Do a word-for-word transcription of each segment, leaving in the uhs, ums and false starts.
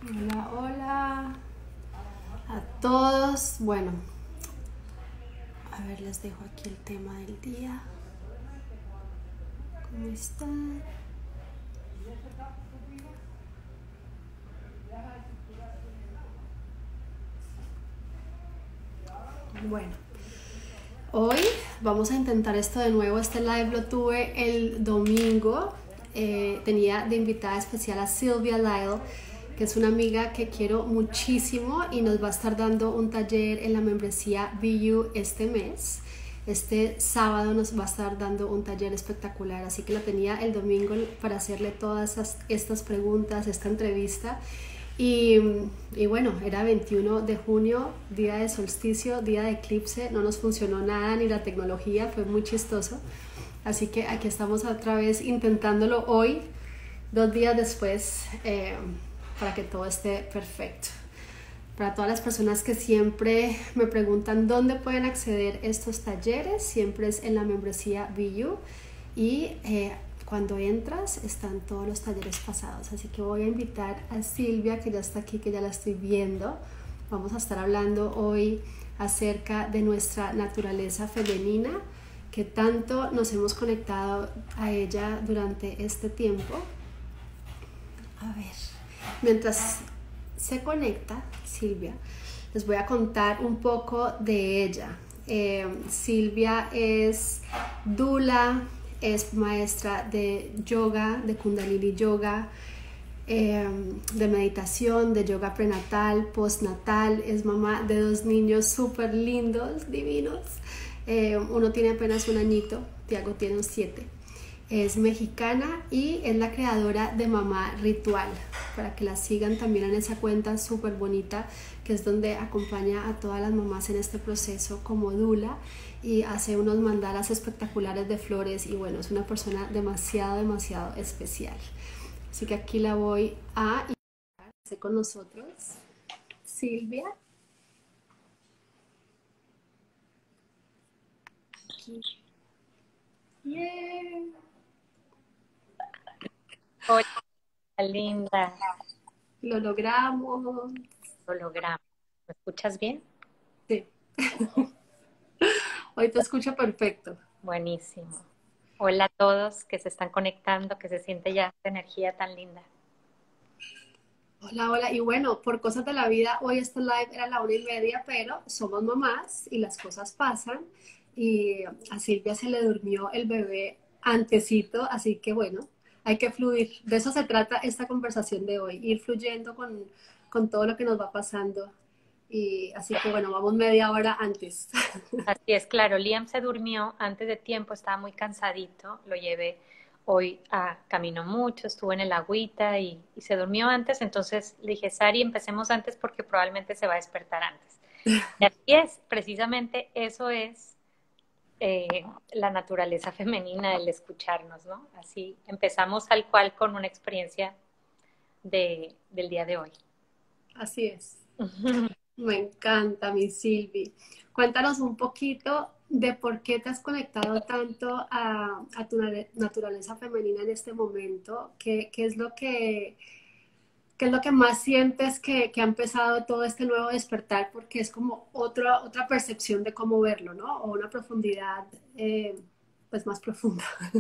Hola, hola a todos. Bueno, a ver, les dejo aquí el tema del día. ¿Cómo están? Bueno, hoy vamos a intentar esto de nuevo. Este live lo tuve el domingo. Eh, tenía de invitada especial a Silvia Lyle, que es una amiga que quiero muchísimo y nos va a estar dando un taller en la membresía V U este mes. Este sábado nos va a estar dando un taller espectacular, así que la tenía el domingo para hacerle todas esas, estas preguntas, esta entrevista. Y, y bueno, era veintiuno de junio, día de solsticio, día de eclipse, no nos funcionó nada ni la tecnología, fue muy chistoso. Así que aquí estamos otra vez intentándolo hoy, dos días después, eh, para que todo esté perfecto. Para todas las personas que siempre me preguntan dónde pueden acceder a estos talleres, siempre es en la membresía V U y eh, cuando entras están todos los talleres pasados. Así que voy a invitar a Silvia, que ya está aquí, que ya la estoy viendo. Vamos a estar hablando hoy acerca de nuestra naturaleza femenina, que tanto nos hemos conectado a ella durante este tiempo. A ver, mientras se conecta Silvia, les voy a contar un poco de ella. Eh, Silvia es doula, es maestra de yoga, de Kundalini Yoga, eh, de meditación, de yoga prenatal, postnatal, es mamá de dos niños súper lindos, divinos. Eh, uno tiene apenas un añito, Tiago tiene un siete. Es mexicana y es la creadora de Mamá Ritual, para que la sigan también en esa cuenta súper bonita, que es donde acompaña a todas las mamás en este proceso como dula y hace unos mandalas espectaculares de flores y bueno, es una persona demasiado, demasiado especial. Así que aquí la voy a invitar con nosotros, Silvia. Aquí. Yeah. Hola, linda. Lo logramos. Holograma. ¿Me escuchas bien? Sí. Hoy te escucho perfecto. Buenísimo. Hola a todos que se están conectando, que se siente ya esta energía tan linda. Hola, hola. Y bueno, por cosas de la vida, hoy este live era la una y media, pero somos mamás y las cosas pasan. Y a Silvia se le durmió el bebé antecito, así que bueno, hay que fluir. De eso se trata esta conversación de hoy, ir fluyendo con, con todo lo que nos va pasando. Y así que bueno, vamos media hora antes. Así es, claro, Liam se durmió antes de tiempo, estaba muy cansadito, lo llevé hoy a caminó mucho, estuvo en el agüita y, y se durmió antes, entonces le dije, Sari, empecemos antes porque probablemente se va a despertar antes. Y así es, precisamente eso es eh, la naturaleza femenina, el escucharnos, ¿no? Así empezamos tal cual con una experiencia de, del día de hoy. Así es. Me encanta, mi Silvi. Cuéntanos un poquito de por qué te has conectado tanto a, a tu nare- naturaleza femenina en este momento. ¿Qué, qué es lo que, qué es lo que más sientes que, que ha empezado todo este nuevo despertar? Porque es como otra, otra percepción de cómo verlo, ¿no? O una profundidad eh, pues más profunda.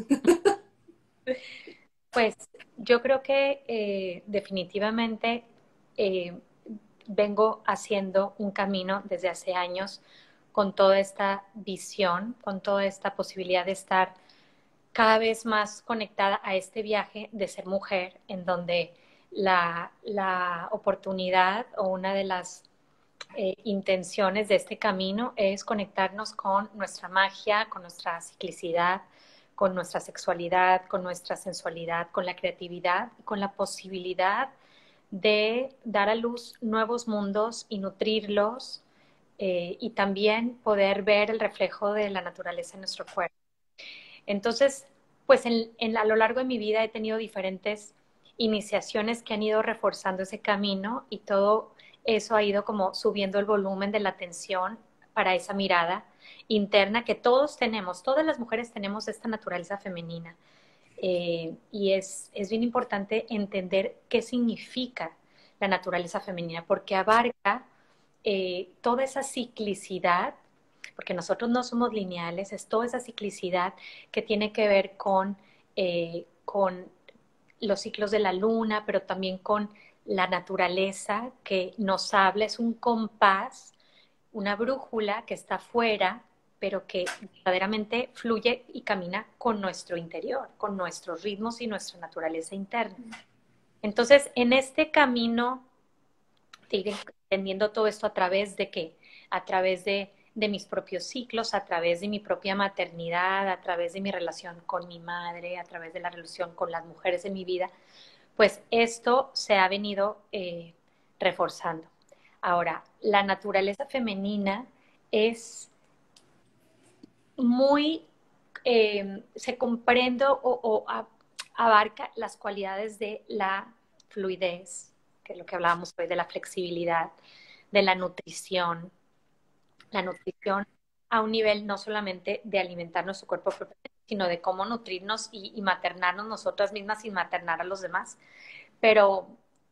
Pues yo creo que eh, definitivamente eh, vengo haciendo un camino desde hace años con toda esta visión, con toda esta posibilidad de estar cada vez más conectada a este viaje de ser mujer, en donde la, la oportunidad o una de las eh, intenciones de este camino es conectarnos con nuestra magia, con nuestra ciclicidad, con nuestra sexualidad, con nuestra sensualidad, con la creatividad y con la posibilidad de dar a luz nuevos mundos y nutrirlos eh, y también poder ver el reflejo de la naturaleza en nuestro cuerpo. Entonces, pues en, en, a lo largo de mi vida he tenido diferentes iniciaciones que han ido reforzando ese camino y todo eso ha ido como subiendo el volumen de la atención para esa mirada interna que todos tenemos, todas las mujeres tenemos esta naturaleza femenina. Eh, y es, es bien importante entender qué significa la naturaleza femenina, porque abarca eh, toda esa ciclicidad, porque nosotros no somos lineales, es toda esa ciclicidad que tiene que ver con, eh, con los ciclos de la luna, pero también con la naturaleza que nos habla, es un compás, una brújula que está afuera, pero que verdaderamente fluye y camina con nuestro interior, con nuestros ritmos y nuestra naturaleza interna. Entonces, en este camino de ir entendiendo todo esto a través de qué, a través de, de mis propios ciclos, a través de mi propia maternidad, a través de mi relación con mi madre, a través de la relación con las mujeres en mi vida, pues esto se ha venido eh, reforzando. Ahora, la naturaleza femenina es muy, eh, se comprende o, o a, abarca las cualidades de la fluidez, que es lo que hablábamos hoy, de la flexibilidad, de la nutrición, la nutrición a un nivel no solamente de alimentar nuestro cuerpo propiamente, sino de cómo nutrirnos y, y maternarnos nosotras mismas sin maternar a los demás. Pero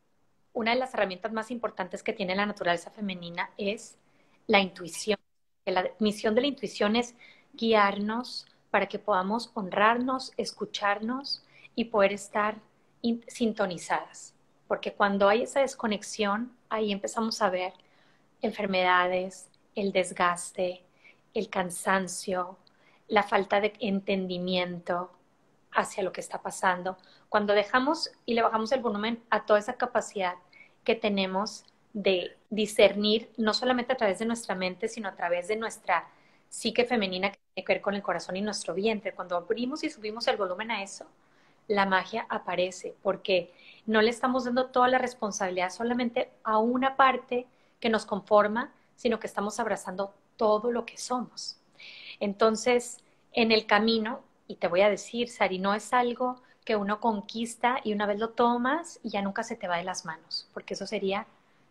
una de las herramientas más importantes que tiene la naturaleza femenina es la intuición. La misión de la intuición es guiarnos para que podamos honrarnos, escucharnos y poder estar sintonizadas. Porque cuando hay esa desconexión, ahí empezamos a ver enfermedades, el desgaste, el cansancio, la falta de entendimiento hacia lo que está pasando. Cuando dejamos y le bajamos el volumen a toda esa capacidad que tenemos de discernir, no solamente a través de nuestra mente, sino a través de nuestra psique femenina que tiene que ver con el corazón y nuestro vientre. Cuando abrimos y subimos el volumen a eso, la magia aparece, porque no le estamos dando toda la responsabilidad solamente a una parte que nos conforma, sino que estamos abrazando todo lo que somos. Entonces, en el camino, y te voy a decir, Sari, no es algo que uno conquista y una vez lo tomas y ya nunca se te va de las manos, porque eso sería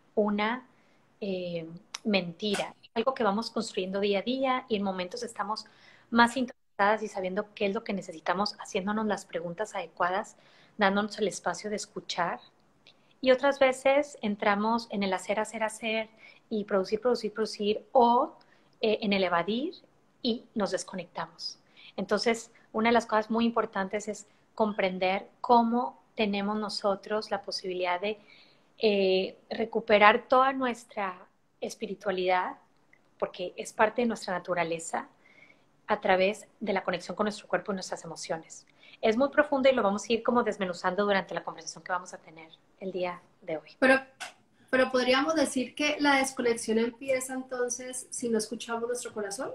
una eh, mentira. Es algo que vamos construyendo día a día y en momentos estamos más interesadas y sabiendo qué es lo que necesitamos, haciéndonos las preguntas adecuadas, dándonos el espacio de escuchar. Y otras veces entramos en el hacer, hacer, hacer y producir, producir, producir o eh, en el evadir y nos desconectamos. Entonces, una de las cosas muy importantes es comprender cómo tenemos nosotros la posibilidad de eh, recuperar toda nuestra espiritualidad, porque es parte de nuestra naturaleza, a través de la conexión con nuestro cuerpo y nuestras emociones. Es muy profundo y lo vamos a ir como desmenuzando durante la conversación que vamos a tener el día de hoy. Pero, pero podríamos decir que la desconexión empieza entonces si no escuchamos nuestro corazón.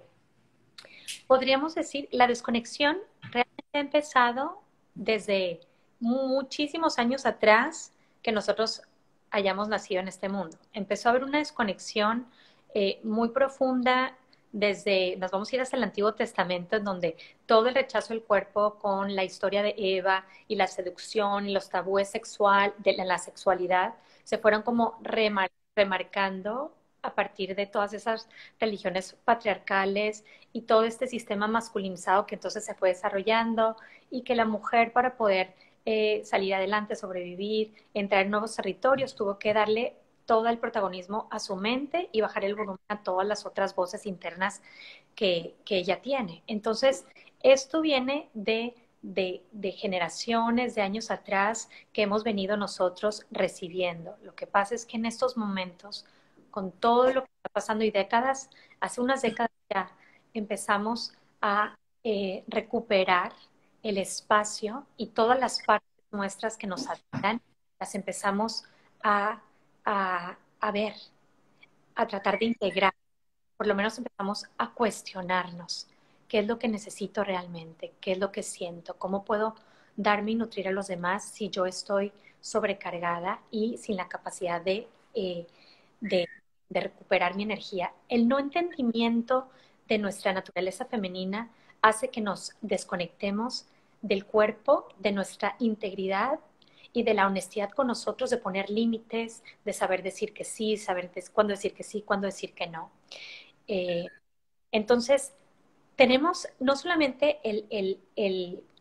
Podríamos decir, la desconexión realmente ha empezado desde muchísimos años atrás que nosotros hayamos nacido en este mundo. Empezó a haber una desconexión eh, muy profunda desde, nos vamos a ir hasta el Antiguo Testamento, en donde todo el rechazo del cuerpo con la historia de Eva y la seducción y los tabúes sexual, de la, la sexualidad, se fueron como remar, remarcando a partir de todas esas religiones patriarcales y todo este sistema masculinizado que entonces se fue desarrollando y que la mujer para poder eh, salir adelante, sobrevivir, entrar en nuevos territorios, tuvo que darle todo el protagonismo a su mente y bajar el volumen a todas las otras voces internas que, que ella tiene. Entonces, esto viene de, de, de generaciones, de años atrás, que hemos venido nosotros recibiendo. Lo que pasa es que en estos momentos, con todo lo que está pasando y décadas, hace unas décadas ya empezamos a eh, recuperar el espacio y todas las partes nuestras que nos habitan, las empezamos a A, a ver, a tratar de integrar, por lo menos empezamos a cuestionarnos qué es lo que necesito realmente, qué es lo que siento, cómo puedo darme y nutrir a los demás si yo estoy sobrecargada y sin la capacidad de, eh, de, de recuperar mi energía. El no entendimiento de nuestra naturaleza femenina hace que nos desconectemos del cuerpo, de nuestra integridad y de la honestidad con nosotros, de poner límites, de saber decir que sí, saber cuándo decir que sí, cuándo decir que no. Eh, entonces, tenemos no solamente el, el, el,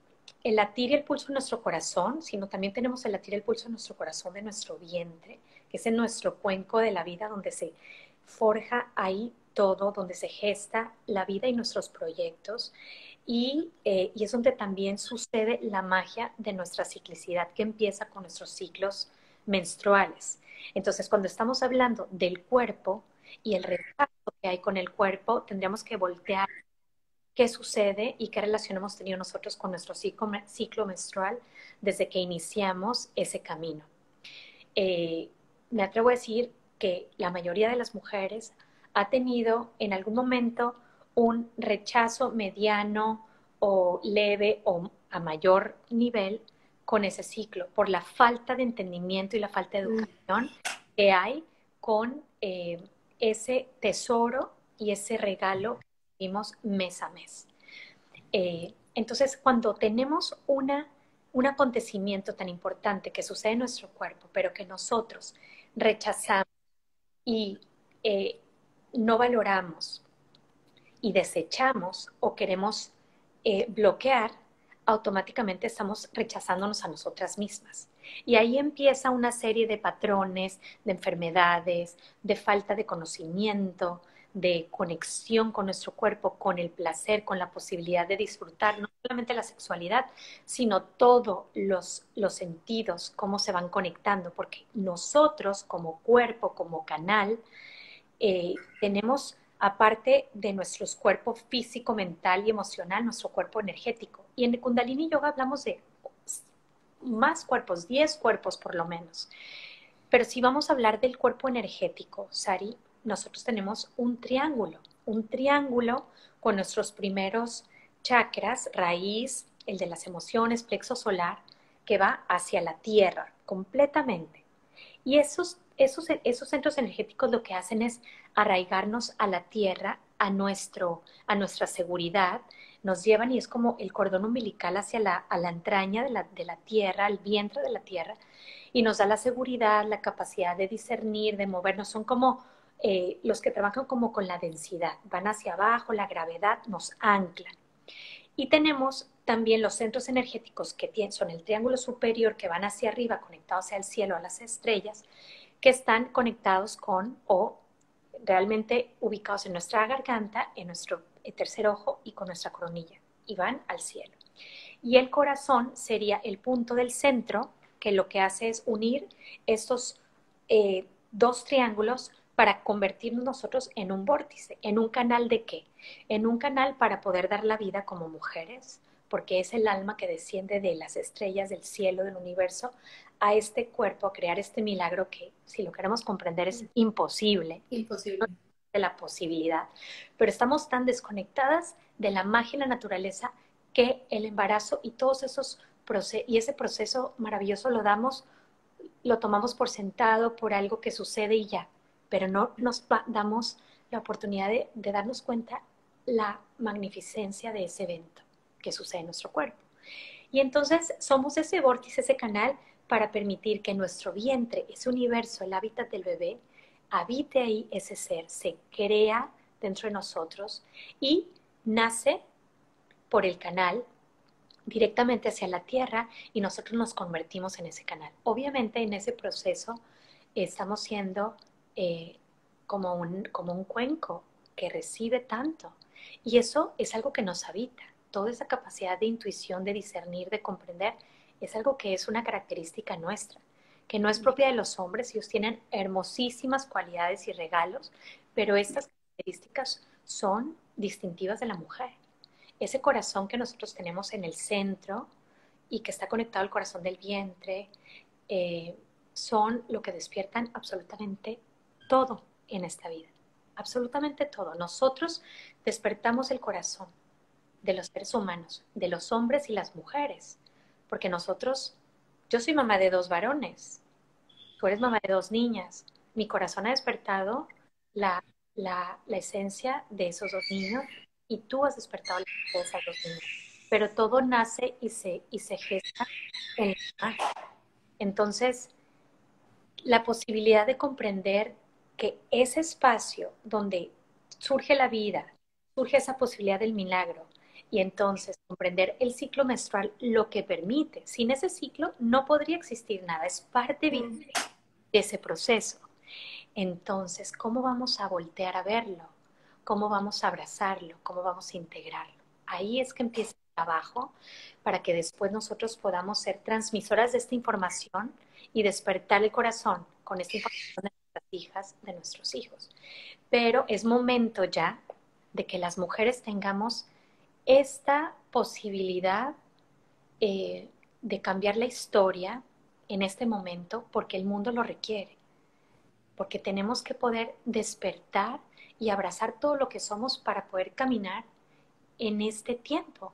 el latir y el pulso de nuestro corazón, sino también tenemos el latir y el pulso de nuestro corazón, de nuestro vientre, que es en nuestro cuenco de la vida donde se forja ahí todo, donde se gesta la vida y nuestros proyectos. Y, eh, y es donde también sucede la magia de nuestra ciclicidad, que empieza con nuestros ciclos menstruales. Entonces, cuando estamos hablando del cuerpo y el rechazo que hay con el cuerpo, tendríamos que voltear qué sucede y qué relación hemos tenido nosotros con nuestro ciclo, ciclo menstrual desde que iniciamos ese camino. Eh, me atrevo a decir que la mayoría de las mujeres ha tenido en algún momento un rechazo mediano o leve o a mayor nivel con ese ciclo, por la falta de entendimiento y la falta de educación que hay con eh, ese tesoro y ese regalo que vivimos mes a mes. Eh, entonces, cuando tenemos una, un acontecimiento tan importante que sucede en nuestro cuerpo, pero que nosotros rechazamos y eh, no valoramos y desechamos o queremos eh, bloquear, automáticamente estamos rechazándonos a nosotras mismas. Y ahí empieza una serie de patrones, de enfermedades, de falta de conocimiento, de conexión con nuestro cuerpo, con el placer, con la posibilidad de disfrutar no solamente la sexualidad, sino todos los, los sentidos, cómo se van conectando, porque nosotros como cuerpo, como canal, eh, tenemos, aparte de nuestro cuerpo físico, mental y emocional, nuestro cuerpo energético. Y en Kundalini Yoga hablamos de más cuerpos, diez cuerpos por lo menos. Pero si vamos a hablar del cuerpo energético, Sari, nosotros tenemos un triángulo, un triángulo con nuestros primeros chakras, raíz, el de las emociones, plexo solar, que va hacia la tierra completamente. Y esos, esos, esos centros energéticos lo que hacen es arraigarnos a la tierra, a, nuestro, a nuestra seguridad, nos llevan y es como el cordón umbilical hacia la, a la entraña de la, de la tierra, al vientre de la tierra, y nos da la seguridad, la capacidad de discernir, de movernos. Son como eh, los que trabajan como con la densidad, van hacia abajo, la gravedad nos ancla. Y tenemos también los centros energéticos que tienen, son el triángulo superior, que van hacia arriba, conectados hacia el cielo, a las estrellas, que están conectados con o realmente ubicados en nuestra garganta, en nuestro tercer ojo y con nuestra coronilla, y van al cielo. Y el corazón sería el punto del centro, que lo que hace es unir estos eh, dos triángulos para convertirnos nosotros en un vórtice, en un canal de qué, en un canal para poder dar la vida como mujeres, porque es el alma que desciende de las estrellas, del cielo, del universo, a este cuerpo, a crear este milagro que, si lo queremos comprender, es imposible. Imposible. No de la posibilidad. Pero estamos tan desconectadas de la magia y la naturaleza que el embarazo y todos esos procesos, y ese proceso maravilloso lo damos, lo tomamos por sentado, por algo que sucede y ya. Pero no nos damos la oportunidad de, de darnos cuenta la magnificencia de ese evento que sucede en nuestro cuerpo. Y entonces somos ese vórtice, ese canal para permitir que nuestro vientre, ese universo, el hábitat del bebé, habite ahí ese ser, se crea dentro de nosotros y nace por el canal directamente hacia la tierra y nosotros nos convertimos en ese canal. Obviamente en ese proceso eh, estamos siendo eh, como, un, como un cuenco que recibe tanto y eso es algo que nos habita. Toda esa capacidad de intuición, de discernir, de comprender, es algo que es una característica nuestra, que no es propia de los hombres. Ellos tienen hermosísimas cualidades y regalos, pero estas características son distintivas de la mujer. Ese corazón que nosotros tenemos en el centro y que está conectado al corazón del vientre, eh, son lo que despiertan absolutamente todo en esta vida. Absolutamente todo. Nosotros despertamos el corazón de los seres humanos, de los hombres y las mujeres, porque nosotros, yo soy mamá de dos varones, tú eres mamá de dos niñas, mi corazón ha despertado la, la, la esencia de esos dos niños y tú has despertado la esencia de esas dos niñas, pero todo nace y se, y se gesta en la imagen. Entonces, la posibilidad de comprender que ese espacio donde surge la vida, surge esa posibilidad del milagro, Y entonces comprender el ciclo menstrual lo que permite. Sin ese ciclo no podría existir nada, es parte Mm. de ese proceso. Entonces, ¿cómo vamos a voltear a verlo? ¿Cómo vamos a abrazarlo? ¿Cómo vamos a integrarlo? Ahí es que empieza el trabajo para que después nosotros podamos ser transmisoras de esta información y despertar el corazón con esta información de nuestras hijas, de nuestros hijos. Pero es momento ya de que las mujeres tengamos esta posibilidad eh, de cambiar la historia en este momento porque el mundo lo requiere, porque tenemos que poder despertar y abrazar todo lo que somos para poder caminar en este tiempo.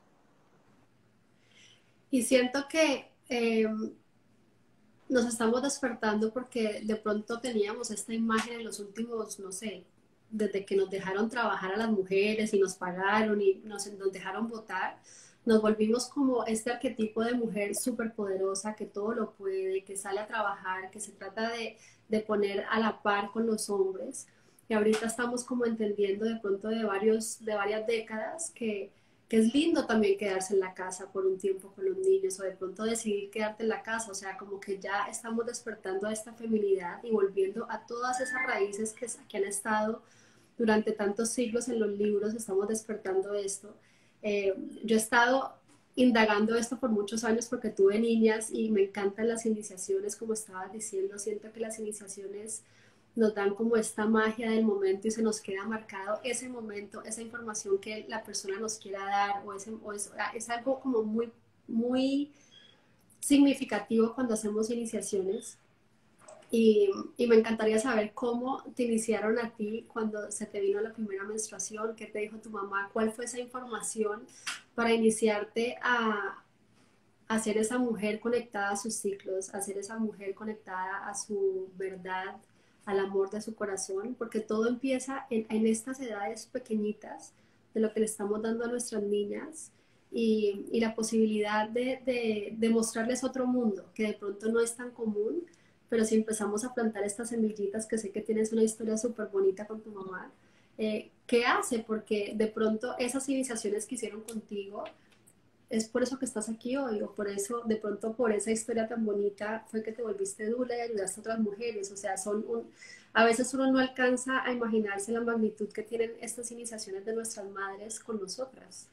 Y siento que eh, nos estamos despertando porque de pronto teníamos esta imagen en los últimos, no sé, desde que nos dejaron trabajar a las mujeres y nos pagaron y nos, nos dejaron votar, nos volvimos como este arquetipo de mujer súper poderosa que todo lo puede, que sale a trabajar, que se trata de, de poner a la par con los hombres. Y ahorita estamos como entendiendo de pronto de, varios, de varias décadas que que es lindo también quedarse en la casa por un tiempo con los niños o de pronto decidir quedarte en la casa, o sea, como que ya estamos despertando a esta feminidad y volviendo a todas esas raíces que, que han estado durante tantos siglos en los libros, estamos despertando esto. Eh, yo he estado indagando esto por muchos años porque tuve niñas y me encantan las iniciaciones, como estabas diciendo, siento que las iniciaciones nos dan como esta magia del momento y se nos queda marcado ese momento, esa información que la persona nos quiera dar o, ese, o es, es algo como muy, muy significativo cuando hacemos iniciaciones. Y, y, me encantaría saber cómo te iniciaron a ti cuando se te vino la primera menstruación, qué te dijo tu mamá, cuál fue esa información para iniciarte a, a ser esa mujer conectada a sus ciclos, a ser esa mujer conectada a su verdad, al amor de su corazón, porque todo empieza en, en estas edades pequeñitas de lo que le estamos dando a nuestras niñas y, y la posibilidad de, de, de mostrarles otro mundo que de pronto no es tan común, pero si empezamos a plantar estas semillitas, que sé que tienes una historia súper bonita con tu mamá, eh, ¿qué hace? Porque de pronto esas iniciaciones que hicieron contigo, es por eso que estás aquí hoy, o por eso, de pronto por esa historia tan bonita fue que te volviste dula y ayudaste a otras mujeres, o sea, son un, a veces uno no alcanza a imaginarse la magnitud que tienen estas iniciaciones de nuestras madres con nosotras.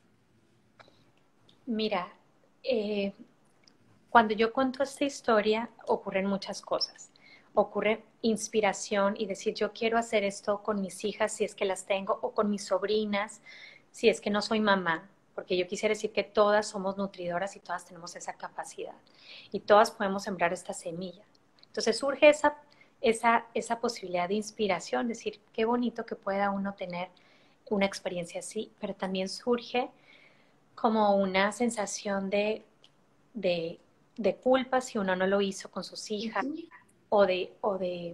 Mira, eh, cuando yo cuento esta historia ocurren muchas cosas. Ocurre inspiración y decir yo quiero hacer esto con mis hijas si es que las tengo o con mis sobrinas si es que no soy mamá, porque yo quisiera decir que todas somos nutridoras y todas tenemos esa capacidad y todas podemos sembrar esta semilla. Entonces surge esa, esa, esa posibilidad de inspiración, decir qué bonito que pueda uno tener una experiencia así, pero también surge como una sensación de, de, de culpa si uno no lo hizo con sus hijas Uh-huh. o de, o de,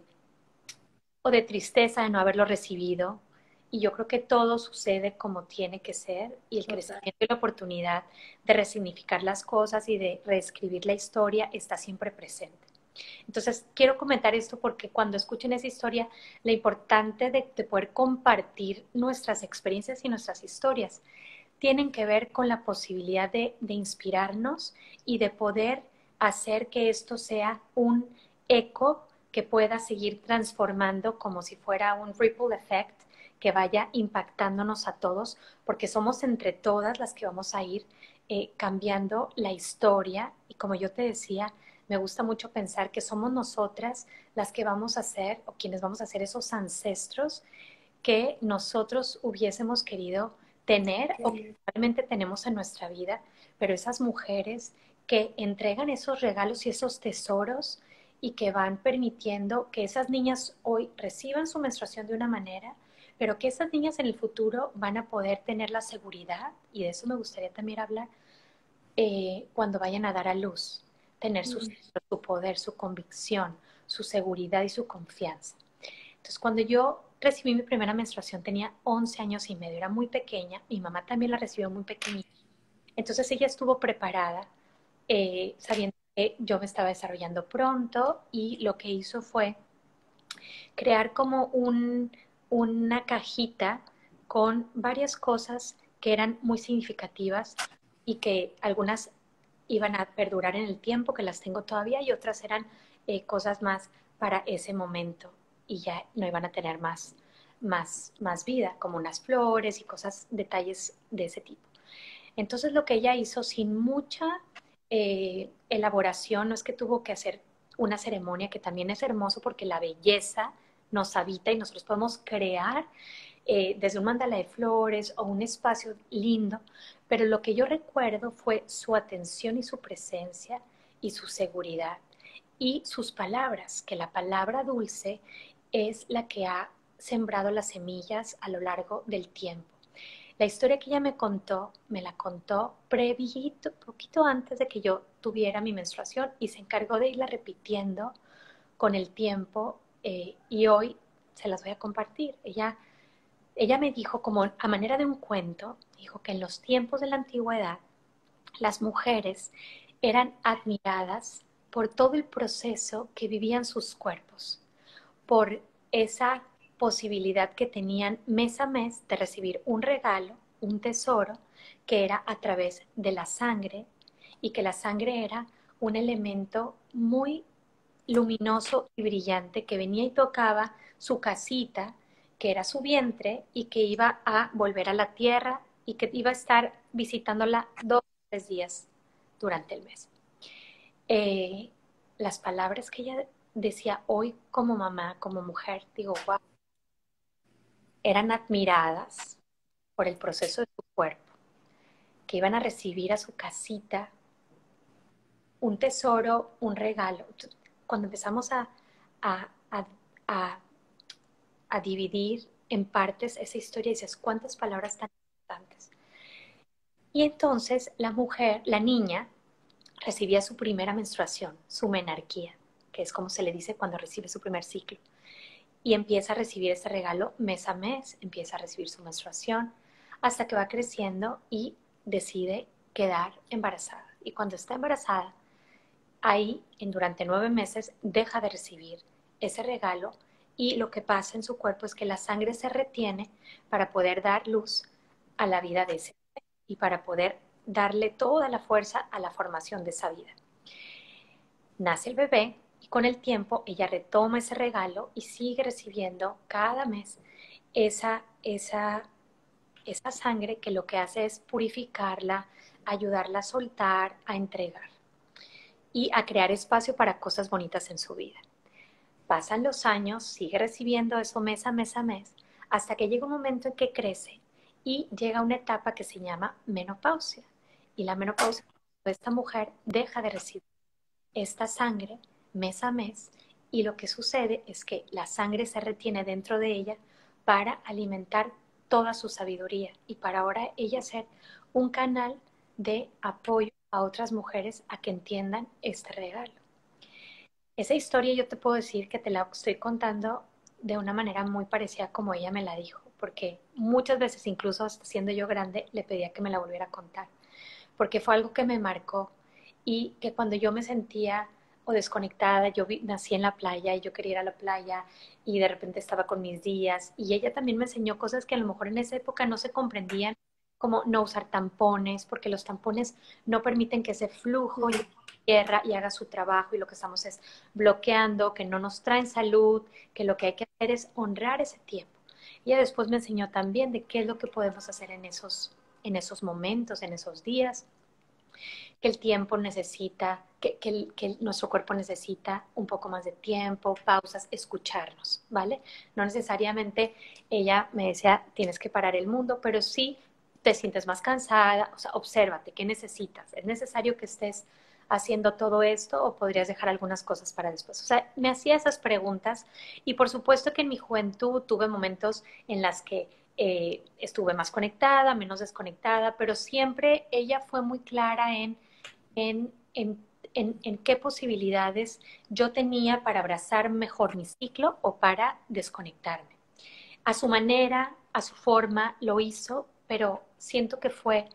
o de tristeza de no haberlo recibido. Y yo creo que todo sucede como tiene que ser y el Total. crecimiento y la oportunidad de resignificar las cosas y de reescribir la historia está siempre presente. Entonces, quiero comentar esto porque cuando escuchen esa historia, lo importante de, de poder compartir nuestras experiencias y nuestras historias tienen que ver con la posibilidad de, de inspirarnos y de poder hacer que esto sea un eco que pueda seguir transformando como si fuera un ripple effect que vaya impactándonos a todos, porque somos entre todas las que vamos a ir eh, cambiando la historia. Y como yo te decía, me gusta mucho pensar que somos nosotras las que vamos a ser o quienes vamos a ser esos ancestros que nosotros hubiésemos querido tener o que realmente tenemos en nuestra vida, pero esas mujeres que entregan esos regalos y esos tesoros y que van permitiendo que esas niñas hoy reciban su menstruación de una manera, pero que esas niñas en el futuro van a poder tener la seguridad, y de eso me gustaría también hablar, eh, cuando vayan a dar a luz, tener su, su poder, su convicción, su seguridad y su confianza. Entonces, cuando yo recibí mi primera menstruación tenía once años y medio, era muy pequeña, mi mamá también la recibió muy pequeñita. Entonces ella estuvo preparada, eh, sabiendo que yo me estaba desarrollando pronto y lo que hizo fue crear como un, una cajita con varias cosas que eran muy significativas y que algunas iban a perdurar en el tiempo, que las tengo todavía, y otras eran eh, cosas más para ese momento y ya no iban a tener más, más, más vida, como unas flores y cosas, detalles de ese tipo. Entonces lo que ella hizo sin mucha eh, elaboración, no es que tuvo que hacer una ceremonia, que también es hermoso porque la belleza nos habita y nosotros podemos crear eh, desde un mandala de flores o un espacio lindo, pero lo que yo recuerdo fue su atención y su presencia y su seguridad y sus palabras, que la palabra dulce es la que ha sembrado las semillas a lo largo del tiempo. La historia que ella me contó, me la contó previto, poquito antes de que yo tuviera mi menstruación y se encargó de irla repitiendo con el tiempo eh, y hoy se las voy a compartir. Ella, ella me dijo como a manera de un cuento, dijo que en los tiempos de la antigüedad las mujeres eran admiradas por todo el proceso que vivían sus cuerpos, por esa posibilidad que tenían mes a mes de recibir un regalo, un tesoro, que era a través de la sangre y que la sangre era un elemento muy luminoso y brillante que venía y tocaba su casita, que era su vientre y que iba a volver a la tierra y que iba a estar visitándola dos o tres días durante el mes. Eh, las palabras que ella decía hoy como mamá, como mujer, digo, wow, eran admiradas por el proceso de su cuerpo, que iban a recibir a su casita un tesoro, un regalo. Cuando empezamos a, a, a, a, a dividir en partes esa historia, dices, ¿cuántas palabras tan importantes? Y entonces la mujer, la niña, recibía su primera menstruación, su menarquía, que es como se le dice cuando recibe su primer ciclo. Y empieza a recibir ese regalo mes a mes, empieza a recibir su menstruación, hasta que va creciendo y decide quedar embarazada. Y cuando está embarazada, ahí, en, durante nueve meses, deja de recibir ese regalo y lo que pasa en su cuerpo es que la sangre se retiene para poder dar luz a la vida de ese bebé y para poder darle toda la fuerza a la formación de esa vida. Nace el bebé y con el tiempo ella retoma ese regalo y sigue recibiendo cada mes esa, esa, esa sangre que lo que hace es purificarla, ayudarla a soltar, a entregar y a crear espacio para cosas bonitas en su vida. Pasan los años, sigue recibiendo eso mes a mes a mes, hasta que llega un momento en que crece y llega una etapa que se llama menopausia. Y la menopausia, esta mujer deja de recibir esta sangre mes a mes y lo que sucede es que la sangre se retiene dentro de ella para alimentar toda su sabiduría y para ahora ella ser un canal de apoyo a otras mujeres a que entiendan este regalo. Esa historia yo te puedo decir que te la estoy contando de una manera muy parecida como ella me la dijo, porque muchas veces, incluso hasta siendo yo grande, le pedía que me la volviera a contar, porque fue algo que me marcó y que cuando yo me sentía o desconectada, yo vi, nací en la playa y yo quería ir a la playa y de repente estaba con mis días y ella también me enseñó cosas que a lo mejor en esa época no se comprendían, como no usar tampones, porque los tampones no permiten que ese flujo llegue a tierra y haga su trabajo y lo que estamos es bloqueando, que no nos traen salud, que lo que hay que hacer es honrar ese tiempo. Ella después me enseñó también de qué es lo que podemos hacer en esos, en esos momentos, en esos días, que el tiempo necesita, que, que, el, que nuestro cuerpo necesita un poco más de tiempo, pausas, escucharnos, ¿vale? No necesariamente ella me decía, tienes que parar el mundo, pero sí te sientes más cansada, o sea, obsérvate, ¿qué necesitas? ¿Es necesario que estés haciendo todo esto o podrías dejar algunas cosas para después? O sea, me hacía esas preguntas y por supuesto que en mi juventud tuve momentos en las que eh, estuve más conectada, menos desconectada, pero siempre ella fue muy clara en, en, en, en, en qué posibilidades yo tenía para abrazar mejor mi ciclo o para desconectarme. A su manera, a su forma, lo hizo, pero siento que fue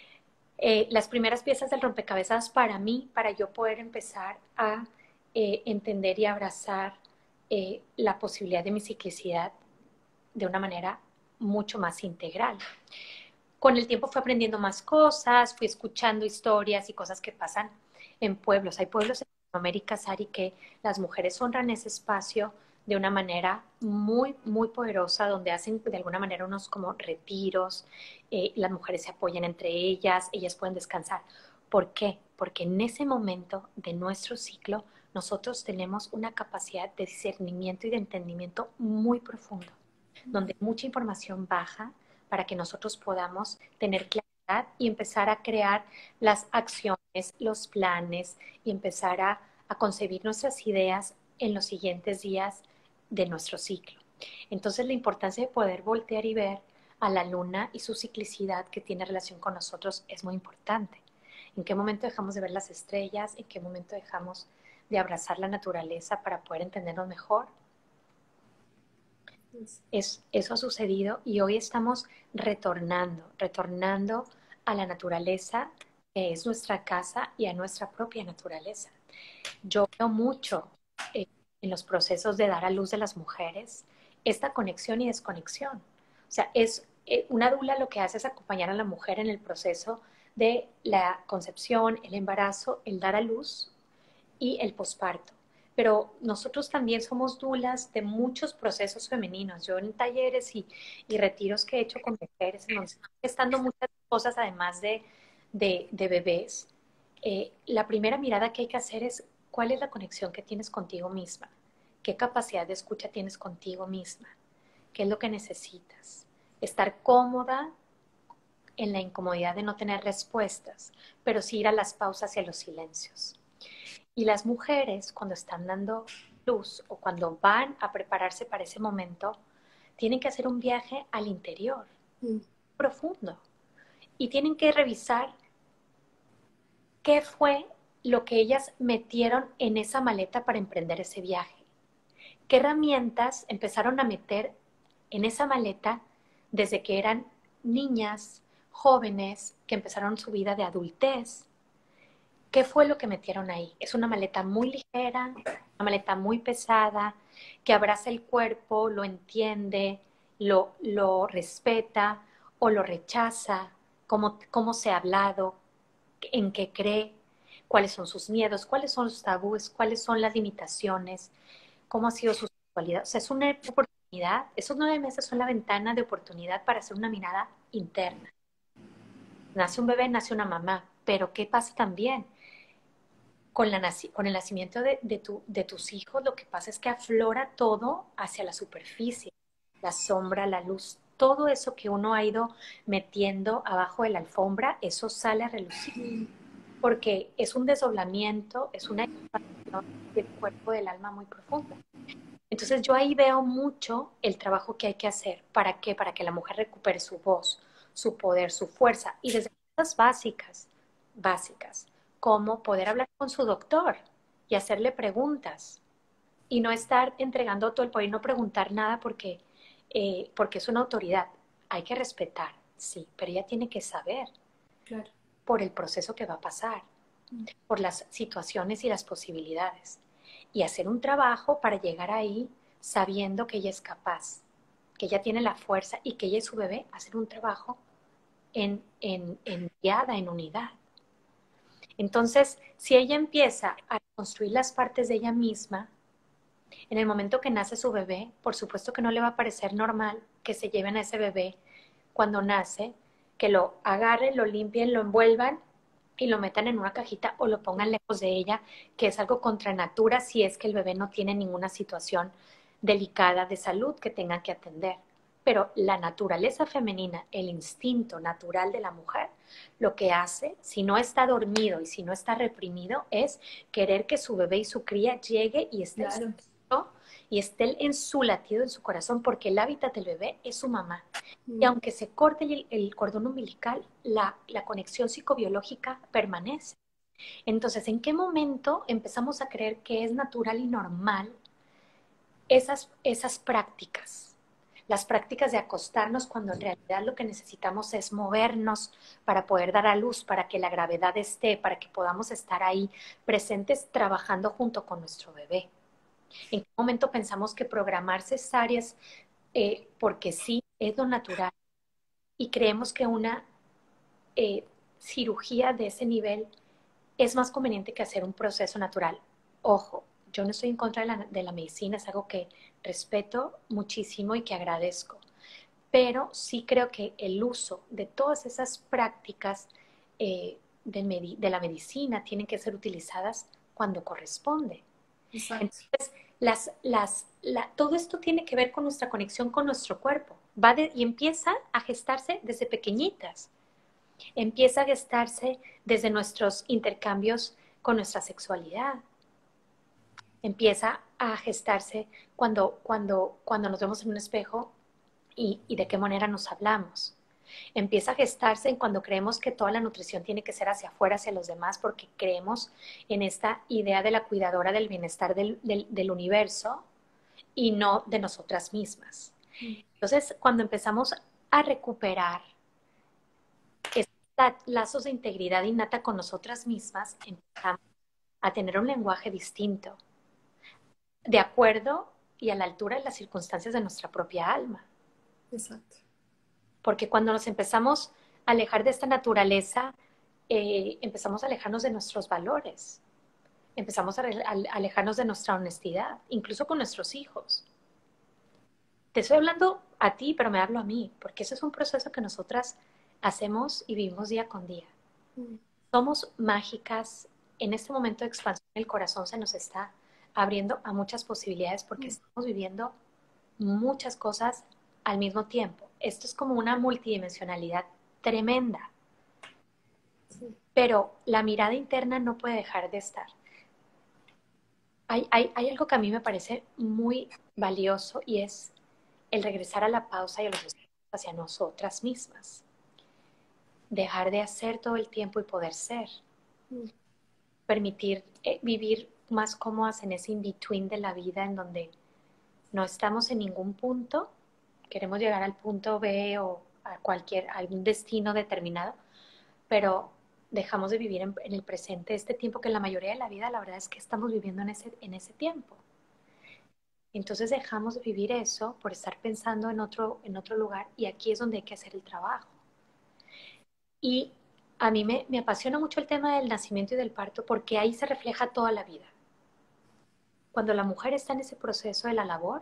eh, las primeras piezas del rompecabezas para mí, para yo poder empezar a eh, entender y abrazar eh, la posibilidad de mi ciclicidad de una manera mucho más integral. con el tiempo fui aprendiendo más cosas, fui escuchando historias y cosas que pasan en pueblos. Hay pueblos en América, Sari, que las mujeres honran ese espacio de una manera muy, muy poderosa, donde hacen de alguna manera unos como retiros, eh, las mujeres se apoyan entre ellas, ellas pueden descansar. ¿Por qué? Porque en ese momento de nuestro ciclo nosotros tenemos una capacidad de discernimiento y de entendimiento muy profundo, donde mucha información baja para que nosotros podamos tener claridad y empezar a crear las acciones, los planes y empezar a, a concebir nuestras ideas en los siguientes días de nuestro ciclo. Entonces la importancia de poder voltear y ver a la luna y su ciclicidad que tiene relación con nosotros es muy importante. ¿En qué momento dejamos de ver las estrellas? ¿En qué momento dejamos de abrazar la naturaleza para poder entendernos mejor? Es, eso ha sucedido y hoy estamos retornando, retornando a la naturaleza que es nuestra casa y a nuestra propia naturaleza. Yo veo mucho eh, en los procesos de dar a luz de las mujeres esta conexión y desconexión. O sea, es eh, una dula lo que hace es acompañar a la mujer en el proceso de la concepción, el embarazo, el dar a luz y el posparto. Pero nosotros también somos dulas de muchos procesos femeninos. Yo en talleres y, y retiros que he hecho con mujeres, en donde están gestando muchas cosas además de, de, de bebés, eh, la primera mirada que hay que hacer es cuál es la conexión que tienes contigo misma, qué capacidad de escucha tienes contigo misma, qué es lo que necesitas. Estar cómoda en la incomodidad de no tener respuestas, pero sí ir a las pausas y a los silencios. Y las mujeres, cuando están dando luz o cuando van a prepararse para ese momento, tienen que hacer un viaje al interior, mm. profundo. Y tienen que revisar qué fue lo que ellas metieron en esa maleta para emprender ese viaje. ¿Qué herramientas empezaron a meter en esa maleta desde que eran niñas, jóvenes, que empezaron su vida de adultez? ¿Qué fue lo que metieron ahí? Es una maleta muy ligera, una maleta muy pesada, que abraza el cuerpo, lo entiende, lo, lo respeta o lo rechaza, cómo, cómo se ha hablado, en qué cree, cuáles son sus miedos, cuáles son los tabúes, cuáles son las limitaciones, cómo ha sido su sexualidad. O sea, es una oportunidad, esos nueve meses son la ventana de oportunidad para hacer una mirada interna. Nace un bebé, nace una mamá, pero ¿qué pasa también? Con, la, con el nacimiento de, de, tu, de tus hijos, lo que pasa es que aflora todo hacia la superficie, la sombra, la luz, todo eso que uno ha ido metiendo abajo de la alfombra, eso sale a relucir, porque es un desdoblamiento, es una expansión del cuerpo, del alma muy profunda. Entonces yo ahí veo mucho el trabajo que hay que hacer. ¿Para qué? Para que la mujer recupere su voz, su poder, su fuerza, y desde cosas básicas, básicas, como poder hablar con su doctor y hacerle preguntas y no estar entregando todo el poder y no preguntar nada porque, eh, porque es una autoridad. Hay que respetar, sí, pero ella tiene que saber, claro, por el proceso que va a pasar, mm. por las situaciones y las posibilidades, y hacer un trabajo para llegar ahí sabiendo que ella es capaz, que ella tiene la fuerza y que ella y su bebé hacer un trabajo en, en, en guiada, en unidad. Entonces, si ella empieza a construir las partes de ella misma, en el momento que nace su bebé, por supuesto que no le va a parecer normal que se lleven a ese bebé cuando nace, que lo agarren, lo limpien, lo envuelvan y lo metan en una cajita o lo pongan lejos de ella, que es algo contra natura si es que el bebé no tiene ninguna situación delicada de salud que tengan que atender. Pero la naturaleza femenina, el instinto natural de la mujer, lo que hace, si no está dormido y si no está reprimido, es querer que su bebé y su cría llegue y esté, claro, en su, y esté en su latido, en su corazón, porque el hábitat del bebé es su mamá. Mm. Y aunque se corte el, el cordón umbilical, la, la conexión psicobiológica permanece. Entonces, ¿en qué momento empezamos a creer que es natural y normal esas, esas prácticas? Las prácticas de acostarnos cuando en realidad lo que necesitamos es movernos para poder dar a luz, para que la gravedad esté, para que podamos estar ahí presentes trabajando junto con nuestro bebé. ¿En qué momento pensamos que programar cesáreas, eh, porque sí, es lo natural? Y creemos que una eh, cirugía de ese nivel, es más conveniente que hacer un proceso natural. Ojo, yo no estoy en contra de la, de la medicina, es algo que respeto muchísimo y que agradezco. Pero sí creo que el uso de todas esas prácticas eh, de, medi de la medicina tienen que ser utilizadas cuando corresponde. Exacto. Entonces, las, las, la, todo esto tiene que ver con nuestra conexión con nuestro cuerpo. Va de, y empieza a gestarse desde pequeñitas. Empieza a gestarse desde nuestros intercambios con nuestra sexualidad. Empieza a gestarse cuando, cuando, cuando nos vemos en un espejo y, y de qué manera nos hablamos. Empieza a gestarse en cuando creemos que toda la nutrición tiene que ser hacia afuera, hacia los demás, porque creemos en esta idea de la cuidadora del bienestar del, del, del universo y no de nosotras mismas. Entonces, cuando empezamos a recuperar estos lazos de integridad innata con nosotras mismas, empezamos a tener un lenguaje distinto, de acuerdo y a la altura de las circunstancias de nuestra propia alma. Exacto. Porque cuando nos empezamos a alejar de esta naturaleza, eh, empezamos a alejarnos de nuestros valores, empezamos a, a alejarnos de nuestra honestidad, incluso con nuestros hijos. Te estoy hablando a ti, pero me hablo a mí, porque ese es un proceso que nosotras hacemos y vivimos día con día. Mm. Somos mágicas. En este momento de expansión, el corazón se nos está abriendo a muchas posibilidades porque mm. estamos viviendo muchas cosas al mismo tiempo. Esto es como una multidimensionalidad tremenda. Sí. Pero la mirada interna no puede dejar de estar. Hay, hay, hay algo que a mí me parece muy valioso y es el regresar a la pausa y a los esfuerzos hacia nosotras mismas. Dejar de hacer todo el tiempo y poder ser. Mm. Permitir eh, vivir más cómodas en ese in-between de la vida en donde no estamos en ningún punto, queremos llegar al punto B o a cualquier, a algún destino determinado, pero dejamos de vivir en, en el presente este tiempo que la mayoría de la vida, la verdad es que estamos viviendo en ese, en ese tiempo. Entonces dejamos de vivir eso por estar pensando en otro, en otro lugar y aquí es donde hay que hacer el trabajo. Y a mí me, me apasiona mucho el tema del nacimiento y del parto porque ahí se refleja toda la vida. Cuando la mujer está en ese proceso de la labor,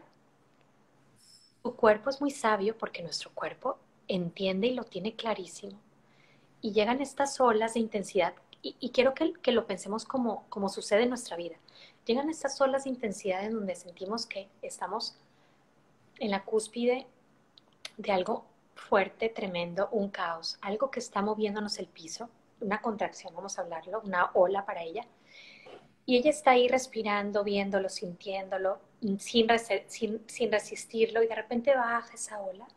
su cuerpo es muy sabio porque nuestro cuerpo entiende y lo tiene clarísimo. Y llegan estas olas de intensidad, y, y quiero que, que lo pensemos como, como sucede en nuestra vida. Llegan estas olas de intensidad en donde sentimos que estamos en la cúspide de algo fuerte, tremendo, un caos, algo que está moviéndonos el piso, una contracción, vamos a hablarlo, una ola para ella. Y ella está ahí respirando, viéndolo, sintiéndolo, sin, sin, sin resistirlo, y de repente baja esa ola